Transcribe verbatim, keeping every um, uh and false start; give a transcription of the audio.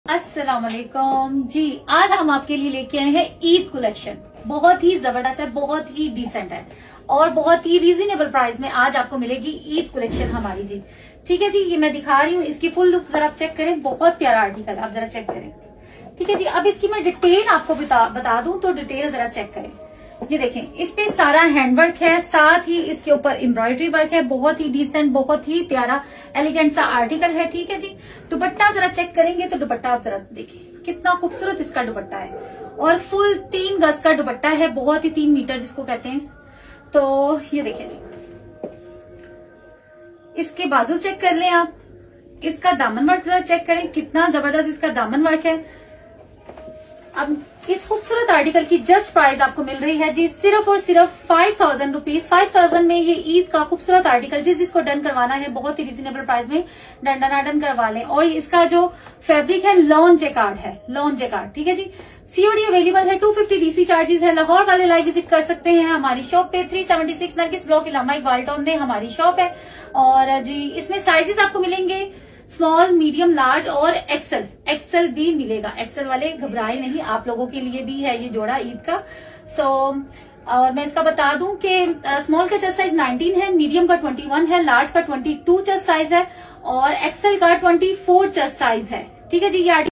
अस्सलाम वालेकुम जी। आज हम आपके लिए लेके आए हैं ईद कलेक्शन। बहुत ही जबरदस्त है, बहुत ही डिसेंट है और बहुत ही रीजनेबल प्राइस में आज आपको मिलेगी ईद कलेक्शन हमारी जी। ठीक है जी, ये मैं दिखा रही हूँ, इसकी फुल लुक जरा आप चेक करें, बहुत प्यारा आर्टिकल, आप जरा चेक करें। ठीक है जी, अब इसकी मैं डिटेल आपको बता, बता दूं तो डिटेल जरा चेक करें। ये देखें, इस पे सारा हैंडवर्क है, साथ ही इसके ऊपर एम्ब्रॉयडरी वर्क है, बहुत ही डिसेंट, बहुत ही प्यारा एलिगेंट सा आर्टिकल है। ठीक है जी, दुपट्टा जरा चेक करेंगे तो दुपट्टा आप जरा देखिए, कितना खूबसूरत इसका दुपट्टा है और फुल तीन गज का दुपट्टा है, बहुत ही तीन मीटर जिसको कहते हैं। तो ये देखिए जी, इसके बाजू चेक कर लें आप, इसका दामन वर्क जरा चेक करें, कितना जबरदस्त इसका दामन वर्क है। अब इस खूबसूरत आर्टिकल की जस्ट प्राइस आपको मिल रही है जी सिर्फ और सिर्फ five thousand rupees. Five thousand में ये ईद का खूबसूरत आर्टिकल, जिस जिसको डन करवाना है बहुत ही रिजनेबल प्राइस में डन डना डन करवा लें। और इसका जो फैब्रिक है लॉन जेकार्ड है, लॉन जेकार्ड। ठीक है जी, सीओडी अवेलेबल है, टू फिफ्टी डीसी चार्जेस है। लाहौर वाले लाइव विजिट कर सकते हैं हमारी शॉप पे, three seventy six Nargis block Allama Iqbal town में हमारी शॉप है। और जी इसमें साइजेस आपको मिलेंगे स्मॉल, मीडियम, लार्ज और एक्सेल। एक्सेल भी मिलेगा, एक्सेल वाले घबराए नहीं, आप लोगों के लिए भी है ये जोड़ा ईद का। सो so, और मैं इसका बता दूं कि स्मॉल का चेस्ट साइज नाइनटीन है, मीडियम का ट्वेंटी वन है, लार्ज का ट्वेंटी टू चेस्ट साइज है और एक्सेल का ट्वेंटी फोर चेस्ट साइज है। ठीक है जी, ये